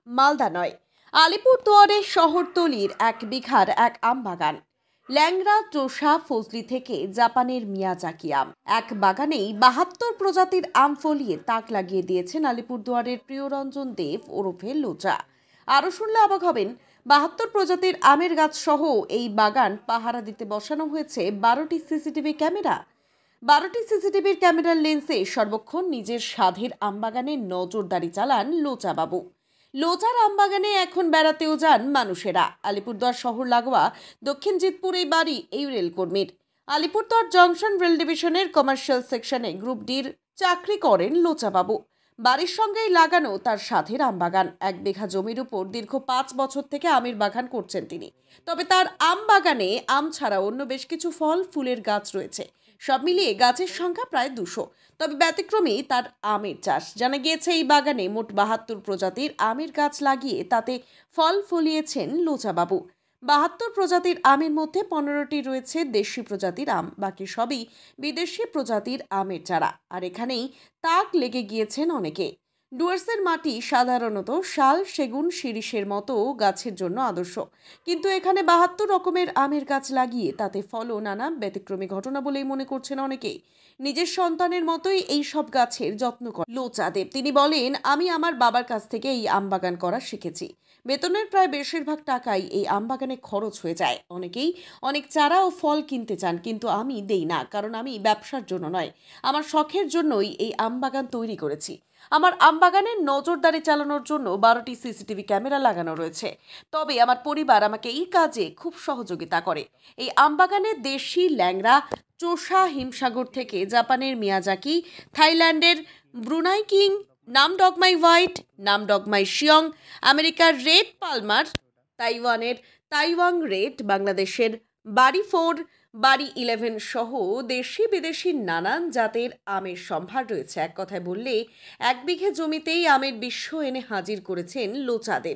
মালদা নয়, আলিপুরদুয়ারের শহরতলির 1 বিঘার এক আম বাগান। ল্যাংড়া, চোষা, ফজলি থেকে জাপানের মিয়াজাকি আম। এক বাগানেই 72 প্রজাতির আম ফলিয়ে তাক লাগিয়ে দিয়েছেন আলিপুরদুয়ারের প্রিয়রঞ্জন দেব ওরফে লোচা। আরও শুনলে অবাক হবেন, 72 প্রজাতির আমের গাছ সহ এই বাগান পাহারা দিতে বসানো হয়েছে 12টি সিসিটিভি ক্যামেরা। 12টি সিসিটিভির ক্যামেরার লেন্সে সর্বক্ষণ নিজের স্বাধীর আমবাগানে নজরদারি চালান লোচা বাবু। লোচার আমবাগানে এখন বেড়াতেও যান মানুষেরা। আলিপুরদুয়ার শহর লাগোয়া দক্ষিণ জিতপুরে বাড়ি এই রেলকর্মীর। আলিপুরদুয়ার জংশন রেল ডিভিশনের কমার্শিয়াল সেকশনে গ্রুপ ডির চাকরি করেন লোচা বাবু। বাড়ির সঙ্গেই লাগানো তার সাথের আমবাগান। 1 বিঘা জমির উপর দীর্ঘ 5 বছর থেকে আমের বাগান করছেন তিনি। তবে তার আম বাগানে আম ছাড়া অন্য বেশ কিছু ফল ফুলের গাছ রয়েছে। সব মিলিয়ে গাছের সংখ্যা প্রায় 200। তবে ব্যতিক্রমী তার আমের চাষ। জানা গিয়েছে এই বাগানে মোট 72 প্রজাতির আমের গাছ লাগিয়ে তাতে ফল ফলিয়েছেন লোচাবাবু। 72 প্রজাতির আমের মধ্যে 15টি রয়েছে দেশি প্রজাতির আম, বাকি সবই বিদেশি প্রজাতির আমের চারা। আর এখানেই তাক লেগে গিয়েছেন অনেকে। ডুয়ার্সের মাটি সাধারণত শাল, সেগুন, শিরীষের মতো গাছের জন্য আদর্শ, কিন্তু এখানে 72 রকমের আমের গাছ লাগিয়ে তাতে ফলও নানা ব্যতিক্রমী ঘটনা বলেই মনে করছেন অনেকেই। নিজের সন্তানের মতোই এই সব গাছের যত্ন করেন লোচা দেব। তিনি বলেন, আমি আমার বাবার কাছ থেকে এই আম বাগান করা শিখেছি। বেতনের প্রায় বেশিরভাগ টাকাই এই আম বাগানে খরচ হয়ে যায়। অনেকেই অনেক চারা ও ফল কিনতে চান, কিন্তু আমি দেই না, কারণ আমি ব্যবসার জন্য নয়, আমার শখের জন্যই এই আম বাগান তৈরি করেছি। আমার আমবাগানে নজরদারি চালানোর জন্য 12টি সিসিটিভি ক্যামেরা লাগানো রয়েছে। তবে আমার পরিবার আমাকে এই কাজে খুব সহযোগিতা করে। এই আমবাগানে দেশি ল্যাংড়া, চোষা, হিমসাগর থেকে জাপানের মিয়াজাকি, থাইল্যান্ডের Brunei king, Nam Dok Mai white, Nam Dok Mai শিয়ং, আমেরিকার রেড পালমার, তাইওয়ানের তাইওয়াং রেড, বাংলাদেশের বাড়ি 4, বাড়ি 11 সহ দেশি বিদেশি নানান জাতের আমের সম্ভার রয়েছে। এক কথায় বললে 1 বিঘে জমিতেই আমের বিশ্ব এনে হাজির করেছেন লোচাদের।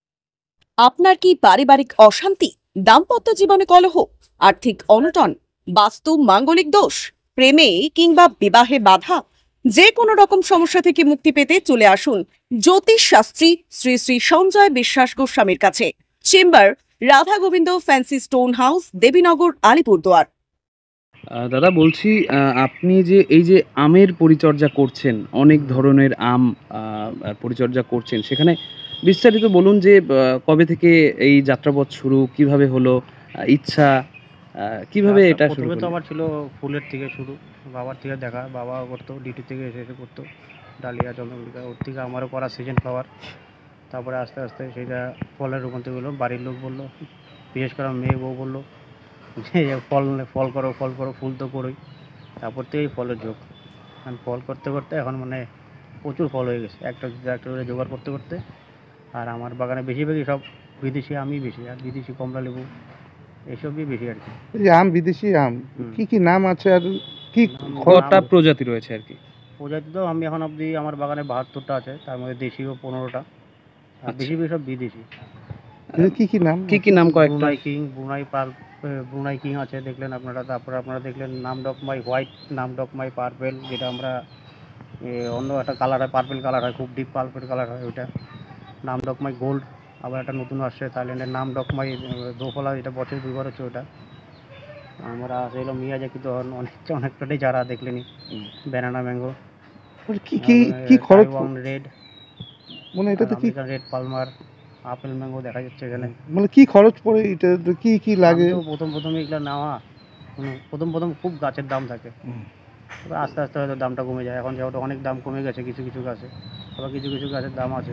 আপনার কি পারিবারিক অশান্তি, দাম্পত্য জীবনে কলহ, আর্থিক অনটন, বাস্তু মাঙ্গলিক দোষ, প্রেমে কিংবা বিবাহে বাধা, যে কোনো রকম সমস্যা থেকে মুক্তি পেতে চলে আসুন জ্যোতিষ শাস্ত্রী শ্রী শ্রী সঞ্জয় বিশ্বাস গোস্বামীর কাছে। Chamber Radha Gobinda fancy stone house, Debinagar, Alipurduar. দাদা বলছি, আপনি যে এই যে আমের পরিচর্যা করছেন, অনেক ধরনের আম পরিচর্যা করছেন, সেখানে বিস্তারিত বলুন যে কবে থেকে এই যাত্রাপথ শুরু, কিভাবে হলো, ইচ্ছা কিভাবে এটা শুরু প্রথমে তো করলেন? আমার ছিল ফুলের থেকে শুরু, বাবার থেকে দেখা, বাবা করতো, ডিউটি থেকে এসে এসে করতো ডালিয়া, চন্দ্রমল্লিকা, ওর থেকে আমারও করা সিজন ফ্লাওয়ার। তারপরে আস্তে আস্তে সেটা ফলের রূপান্তর হলো। বাড়ির লোক বললো, বিশেষ করে আমার মেয়ে বউ বললো যে ফল ফল করো, ফল করো, ফুল তো করোই। তারপর থেকেই ফলের ঝোঁক। এখন ফল করতে করতে এখন মানে প্রচুর ফল হয়ে গেছে, একটা করে জোগাড় করতে করতে। আর আমার বাগানে বেশিরভাগই সব বিদেশি আমই বেশি, আর বিদেশি কমলা লেবু এসবই বেশি আর কি। এই যে আম, বিদেশি আম, কি কি নাম আছে আর কি কটা প্রজাতি রয়েছে আর কি? প্রজাতি তো আমি এখন অবধি আমার বাগানে 72টা আছে, তার মধ্যে দেশিও 15টা, আর বেশি সব বিদেশি। কি কি নাম, কি কি নাম কয়েকটা? ব্রুনাই কিং, ব্রুনাই কিং আছে দেখলেন আপনারা। তারপরে আপনারা দেখলেন নামডকমাই হোয়াইট, নামডকমাই পার্পেল, যেটা আমরা অন্য একটা কালার হয়, পার্পেল কালার হয়, খুব ডিপ পার্পেল কালার হয় ওইটা। নামডকমাই গোল্ড, আবার একটা নতুন আসছে থাইল্যান্ডের নামডকমাই দোফলা, এটা বছর 2বার হচ্ছে ওটা। আমরা আছে হলো মিয়াজাকি, তো অনেকটাই চারা দেখলেনি। ব্যানানা ম্যাঙ্গো, কি কি কি খরচ রেড, মানে এটাতে কি রেড পালমার, আপেল ম্যাঙ্গো দেখা যাচ্ছে এখানে। মানে কি খরচ পড়ে, এটা কি কি লাগে? প্রথমে এগুলো নেওয়া, প্রথম খুব গাছের দাম থাকে, তবে আস্তে আস্তে হয়তো দামটা কমে যায়। এখন যেহেতু অনেক দাম কমে গেছে কিছু কিছু গাছে, আবার কিছু কিছু গাছের দাম আছে।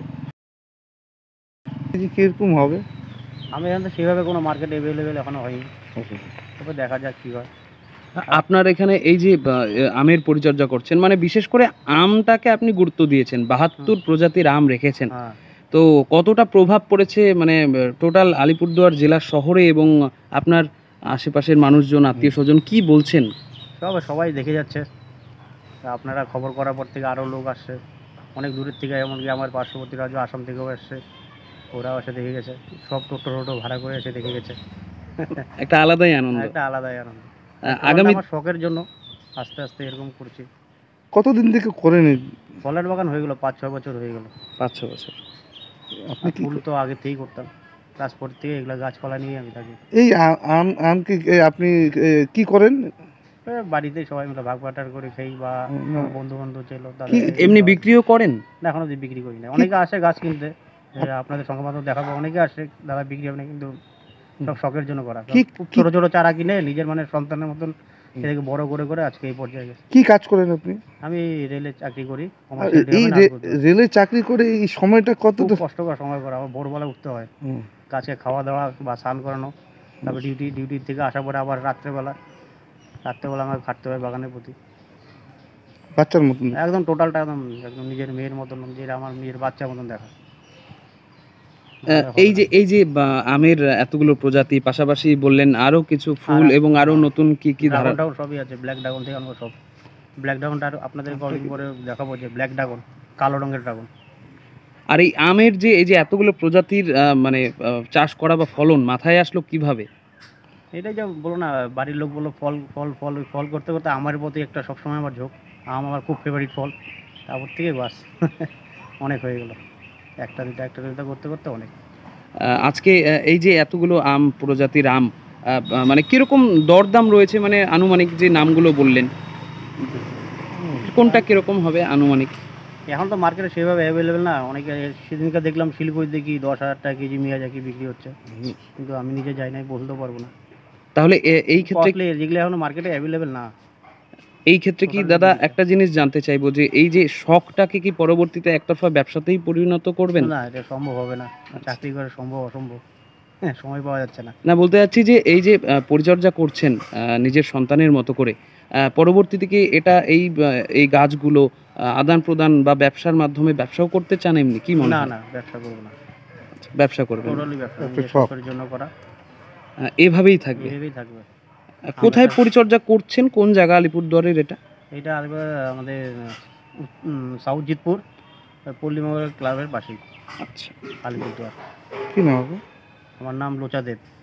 কিরকম হবে? আমি এখান থেকে সেভাবে কোনো মার্কেট অ্যাভেলেবেল এখনো হয়নি, তবে দেখা যাক কী হয়। আপনার এখানে এই যে আমের পরিচর্যা করছেন, মানে বিশেষ করে আমটাকে আপনি গুরুত্ব দিয়েছেন, 72 প্রজাতির আম রেখেছেন, হ্যাঁ, তো কতটা প্রভাব পড়েছে মানে টোটাল আলিপুরদুয়ার জেলা শহরে এবং আপনার আশেপাশের মানুষজন, আত্মীয় স্বজন কি বলছেন? সবাই দেখে যাচ্ছে। তা আপনারা খবর করার পর থেকে আরও লোক আসছে অনেক দূরের থেকে, এমনকি আমার পার্শ্ববর্তী রাজ্য আসাম থেকেও এসছে, ওরাও এসে দেখে গেছে। সব টোটো ভাড়া করে এসে দেখে গেছে। একটা আলাদাই আনন্দ। একটা আলাদাই আনন্দ। আগামী আমার শখের জন্য আস্তে আস্তে এরকম করছি। কতদিন থেকে করেন? ফলের বাগান হয়ে গেল 5-6 বছর হয়ে গেল। 5-6 বছর। আপনি আর কি ফুল তো আগে থেকেই করতাম, ক্লাস 4 থেকে এগুলো গাছপালা নিয়ে আমি থাকি। এই আম আম কি আপনি কি করেন? বাড়িতে সবাই মিলে ভাগ বাটার করে খাই, বা না, বন্ধু বান্ধব ছিল তাদের কি এমনি বিক্রিও করেন? না, এখনো অব্দি বিক্রি করি না। অনেকে আসে গাছ কিনতে, আপনাদের সংবাদ মাধ্যমে দেখাবো, অনেকে আসে দাদা বিক্রি হবে না, কিন্তু সব শখের জন্য করা। কি খুব কি ছোট ছোট চারা কিনে নিজের মানে সন্তানের মতন এটাকে বড় করে করে আজকে এই পর্যায়ে গেছে। কি কাজ করেন আপনি? আমি রেলে চাকরি করি, আর কমার্শিয়াল এই ডিপার্টমেন্ট আলিপুরদুয়ার। রেলে চাকরি করে এই সময়টা খুব কতটা? কষ্টকর সময় করা, আবার ভোরবেলা উঠতে হয়, হুম। গাছে খাওয়া দাওয়া বা স্নান করানো, তারপর ডিউটি থেকে আসার পরে আবার রাত্রেবেলা আমার খাটতে হয় বাগানের প্রতি। বাচ্চার মতন। একদম টোটালটা একদম একদম নিজের মেয়ের মতন, নিজের আমার নিজের বাচ্চার মতন দেখা। এই যে আমের এতগুলো প্রজাতি, পাশাপাশি বললেন আরো কিছু ফুল আর- এবং আরো নতুন কি কি ধারা? ড্রাগন টাগন সবই আছে, ব্ল্যাক ড্রাগন থেকে আমরা সব। ব্ল্যাক ড্রাগনটা আপনাদের কদিন পরে দেখাবো, যে ব্ল্যাক ড্রাগন, কালো রঙের ড্রাগন। আর এই আমের যে এই যে এতগুলো প্রজাতির মানে চাষ করা বা ফলন মাথায় আসলো কিভাবে? এটাই যে বলো না, বাড়ির লোক বললো ফল ফল ফল, ওই ফল করতে করতে আমার প্রতি একটা সবসময় আমার ঝোঁক, আমার খুব ফেভারিট ফল, তারপর থেকে বাস অনেক হয়ে গেল, একটা দুটা করতে করতে অনেক। আজকে এই যে এতগুলো আম প্রজাতির আম মানে কিরকম দরদাম রয়েছে, মানে আনুমানিক যে নামগুলো বললেন কোনটা কিরকম হবে আনুমানিক? এখন তো মার্কেটে সেভাবে অ্যাভেলেবেল না, অনেকে সেদিনকে দেখলাম শিলিগুড়ি দেখি 10,000 টাকা কেজি মিয়াজাকি বিক্রি হচ্ছে, কিন্তু আমি নিজে যাই নাই, বলতে পারবো না। তাহলে এই ক্ষেত্রে কস্টলি, যেগুলো এখনো মার্কেটে অ্যাভেলেবেল না। এই ক্ষেত্রে কি দাদা একটা জিনিস জানতে চাইবো, যে এই যে শখটাকে কি পরবর্তীতে একতরফা ব্যবসাতেই পরিণত করবেন? না, এটা সম্ভব হবে না, চাকরি করে সম্ভব অসম্ভব, হ্যাঁ, সময় পাওয়া যাচ্ছে না। না, বলতে চাচ্ছি যে এই যে পরিচর্যা করছেন নিজের সন্তানের মতো করে, পরবর্তীতে কি এটা এই গাছগুলো আদান প্রদান বা ব্যবসার মাধ্যমে ব্যবসাও করতে চান, এমনি কি মনে না হয়? না, ব্যবসা করবো না, ব্যবসা করবেন না। টোটালি ব্যবসা, একটা নিজের শখ। শখের জন্য করা, এভাবেই থাকবে। এইভাবেই থাকবে। কোথায় পরিচর্যা করছেন, কোন জায়গা আলিপুরদুয়ারের এটা? এটা আমাদের সাউথ জিতপুর পল্লী মঙ্গল ক্লাবের পাশেই, আচ্ছা। আলিপুরদুয়ার। কি নাম আপনার? আমার নাম লোচা দেব।